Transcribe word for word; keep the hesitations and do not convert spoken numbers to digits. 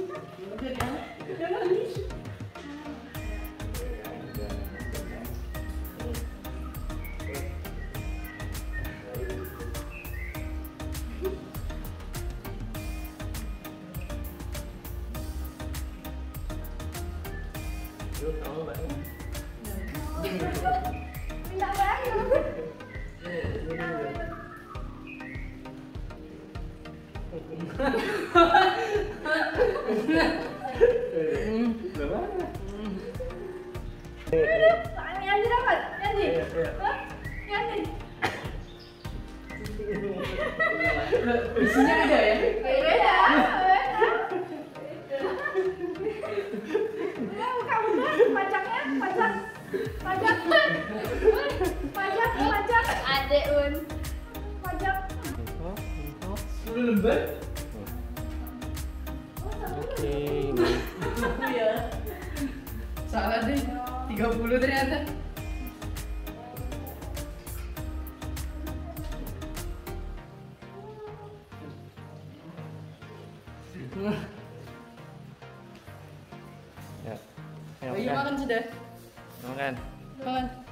Minta banget. Yanti dapat, Yanti. Yanti. Isinya beda ya? Beda. Beda. Buka bunda, pajaknya, pajak, pajak, pajak, pajak. Adek un, pajak. sepuluh lembar? Oke. Ya. Salah deh, tiga puluh ternyata. Ya. Bayi makan sudah. Makan. Makan.